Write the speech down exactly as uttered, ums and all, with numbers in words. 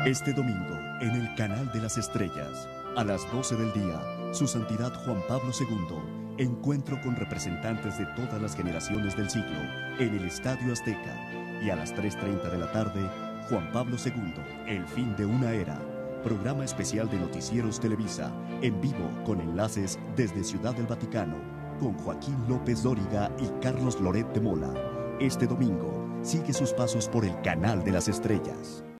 Este domingo, en el Canal de las Estrellas, a las doce del día, Su Santidad Juan Pablo segundo, encuentro con representantes de todas las generaciones del siglo, en el Estadio Azteca. Y a las tres treinta de la tarde, Juan Pablo segundo, el fin de una era. Programa especial de Noticieros Televisa, en vivo con enlaces desde Ciudad del Vaticano, con Joaquín López Dóriga y Carlos Loret de Mola. Este domingo, sigue sus pasos por el Canal de las Estrellas.